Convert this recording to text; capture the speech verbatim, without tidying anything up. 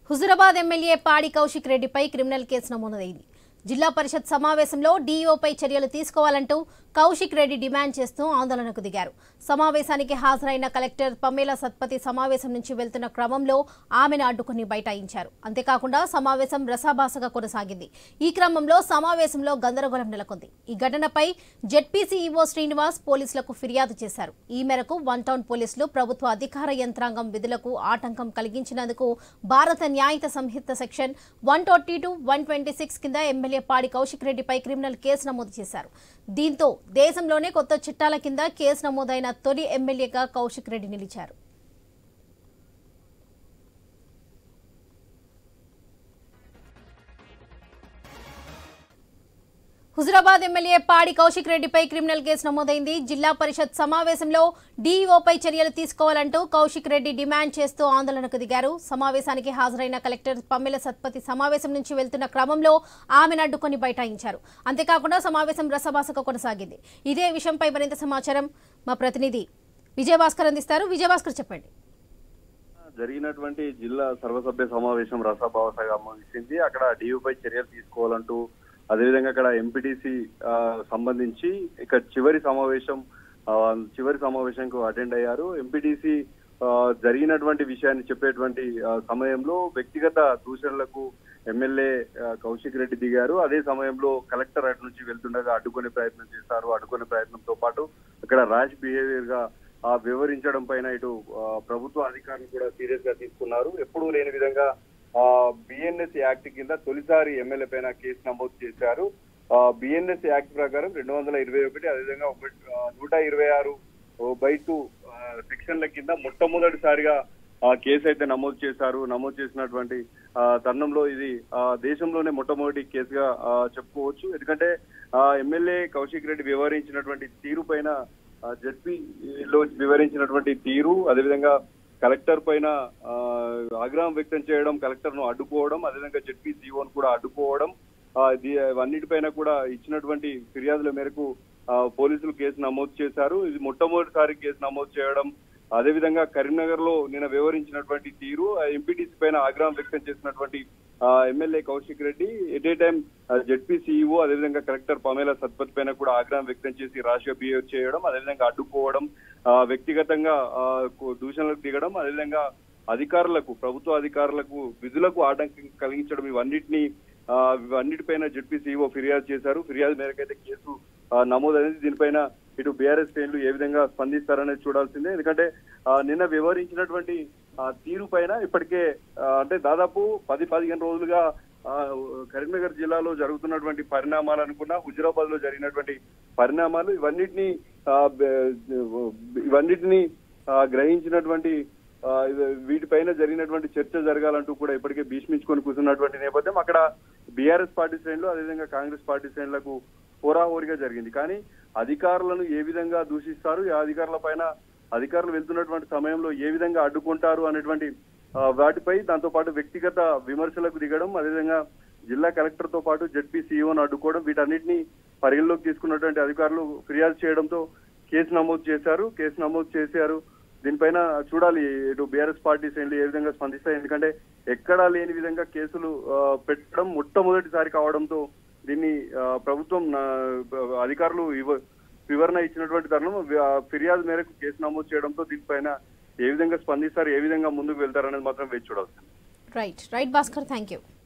Huzurabad MLA Padi Kaushik రెడ్డిపై criminal case నమోదైంది. జిల్లా పరిషత్ సమావేశంలో డీఈఓపై చర్యలు తీసుకోవాలంటూ కౌశిక్ రెడ్డి డిమాండ్ చేస్తూ ఆందోళనకు దిగారు. సమావేశానికి హాజరైన కలెక్టర్ పమేలా సత్పతి సమావేశం నుంచి వెళ్తున్న క్రమంలో ఆమెను అడ్డుకుని బైఠాయించారు. అంతేకాకుండా సమావేశం రసాభాసగా కొనసాగింది. ఈ క్రమంలో సమావేశంలో గందరగోళం నెలకొంది. ఈ ఘటనపై జెడ్పీసీ ఈవో శ్రీనివాస్ పోలీసులకు ఫిర్యాదు చేశారు. ఈ మేరకు వన్ టౌన్ పోలీసులు ప్రభుత్వ అధికార యంత్రాంగం విధులకు ఆటంకం కలిగించినందుకు భారత న్యాయ సంహిత section one twenty two one twenty six కింద ఎమ్మెల్యే పాడి కౌశిక్ రెడ్డిపై క్రిమినల్ కేసు నమోదు చేశారు. దీంతో దేశంలోనే కొత్త చట్టాల కింద కేసు నమోదైన తొలి ఎమ్మెల్యేగా కౌశిక్ రెడ్డి నిలిచారు. హుజురాబాద్ ఎమ్మెల్యే పాడి కౌశిక్ రెడ్డిపై క్రిమినల్ కేసు నమోదైంది. జిల్లా పరిషత్ సమావేశంలో డీఈఓపై చర్యలు తీసుకోవాలంటూ కౌశిక్ రెడ్డి డిమాండ్ చేస్తూ ఆందోళనకు దిగారు. సమావేశానికి హాజరైన కలెక్టర్ పమేలా సత్పతి సమావేశం నుంచి వెళ్తున్న క్రమంలో ఆమెను అడ్డుకొని బైఠాయించారు. అంతేకాకుండా సమావేశం రసభాసగా కొనసాగింది. ఇదే విషయంపై మరింత సమాచారం మా ప్రతినిధి విజయభాస్కర్ అందిస్తారు. విజయభాస్కర్ చెప్పండి. జరిగినటువంటి జిల్లా సర్వసభ్య సమావేశం రసభాసగా ముగిసింది. అక్కడ డీఈఓపై చర్యలు తీసుకోవాలంటూ అదేవిధంగా అక్కడ ఎంపీటీసీ సంబంధించి ఇక చివరి సమావేశం చివరి సమావేశంకు అటెండ్ అయ్యారు. ఎంపీటీసీ జరిగినటువంటి విషయాన్ని చెప్పేటువంటి సమయంలో వ్యక్తిగత దూషణలకు ఎమ్మెల్యే కౌశిక్ రెడ్డి దిగారు. అదే సమయంలో కలెక్టర్ అటు నుంచి వెళ్తుండగా అడ్డుకునే ప్రయత్నం చేశారు. అడ్డుకునే ప్రయత్నంతో పాటు ఇక్కడ ర్యాష్ బిహేవియర్ గా వివరించడం పైన ఇటు ప్రభుత్వ అధికారులు కూడా సీరియస్ గా తీసుకున్నారు. ఎప్పుడూ లేని విధంగా బిఎన్ఎస్ యాక్ట్ కింద తొలిసారి ఎమ్మెల్యే పైన కేసు నమోదు చేశారు. బిఎన్ఎస్ యాక్ట్ ప్రకారం రెండు వందల ఇరవై ఒకటి అదేవిధంగా నూట ఇరవై ఆరు బై టూ సెక్షన్ల కింద మొట్టమొదటిసారిగా కేసు అయితే నమోదు చేశారు. నమోదు చేసినటువంటి తరుణంలో ఇది దేశంలోనే మొట్టమొదటి కేసుగా చెప్పుకోవచ్చు. ఎందుకంటే ఎమ్మెల్యే కౌశిక్ రెడ్డి వివరించినటువంటి తీరు పైన జెడ్పీలో వివరించినటువంటి తీరు అదేవిధంగా కలెక్టర్ పైన ఆగ్రహం వ్యక్తం చేయడం, కలెక్టర్ ను అడ్డుకోవడం, అదేవిధంగా జెడ్పీ సీఓను కూడా అడ్డుకోవడం, అన్నిటిపైన కూడా ఇచ్చినటువంటి ఫిర్యాదుల మేరకు పోలీసులు కేసు నమోదు చేశారు. ఇది మొట్టమొదటిసారి కేసు నమోదు చేయడం, అదేవిధంగా కరీంనగర్ లో నిన్న వివరించినటువంటి తీరు, ఎంపీటీసీ పైన ఆగ్రహం వ్యక్తం చేసినటువంటి MLA Kaushik Reddy at a time ZP CEO అదేవిధంగా కలెక్టర్ పమేలా సత్పతి పైన కూడా ఆగ్రహం వ్యక్తం చేసి ర్యాష్ బిహేవ్ చేయడం, అదేవిధంగా అడ్డుకోవడం, వ్యక్తిగతంగా దూషణలకు దిగడం, అదేవిధంగా అధికారులకు ప్రభుత్వ అధికారులకు విధులకు ఆటంకం కలిగించడం, ఇవన్నిటిని ఇవన్నిటిపైన జెడ్పీ సీఈఓ ఫిర్యాదు చేశారు. ఫిర్యాదు మేరకైతే కేసు నమోదైంది. దీనిపైన ఇటు బీఆర్ఎస్ శ్రేణులు ఏ విధంగా స్పందిస్తారనేది చూడాల్సిందే. ఎందుకంటే నిన్న వివరించినటువంటి తీరు పైన ఇప్పటికే అంటే దాదాపు పది పదిహేను రోజులుగా కరీంనగర్ జిల్లాలో జరుగుతున్నటువంటి పరిణామాలు అనుకున్నా, హుజురాబాద్ లో జరిగినటువంటి పరిణామాలు ఇవన్నిటిని ఇవన్నిటిని గ్రహించినటువంటి వీటిపైన జరిగినటువంటి చర్చ జరగాలంటూ కూడా ఇప్పటికే భీష్మించుకొని కూర్చున్నటువంటి నేపథ్యం అక్కడ బీఆర్ఎస్ పార్టీ శ్రేణులు అదేవిధంగా కాంగ్రెస్ పార్టీ శ్రేణులకు హోరాహోరీగా జరిగింది. కానీ అధికారులను ఏ విధంగా దూషిస్తారు, ఈ అధికారుల పైన అధికారులు వెళ్తున్నటువంటి సమయంలో ఏ విధంగా అడ్డుకుంటారు అనేటువంటి వాటిపై దాంతో పాటు వ్యక్తిగత విమర్శలకు దిగడం, అదేవిధంగా జిల్లా కలెక్టర్ తో పాటు జెడ్పీ సీఈఓను అడ్డుకోవడం, వీటన్నిటిని పరిగణలోకి తీసుకున్నటువంటి అధికారులు ఫిర్యాదు చేయడంతో కేసు నమోదు చేశారు. కేసు నమోదు చేశారు. దీనిపైన చూడాలి ఇటు బీఆర్ఎస్ పార్టీ శ్రేణులు ఏ విధంగా స్పందిస్తాయి. ఎందుకంటే ఎక్కడా లేని విధంగా కేసులు పెట్టడం మొట్టమొదటిసారి కావడంతో దీన్ని ప్రభుత్వం అధికారులు వివరణ ఇచ్చినటువంటి తరుణం ఫిర్యాదు మేరకు కేసు నమోదు చేయడంతో దీనిపైన ఏ విధంగా స్పందిస్తారు, ఏ విధంగా ముందుకు వెళ్తారనేది మాత్రం వేచి చూడాల్సింది. Right right Bhaskar, thank you.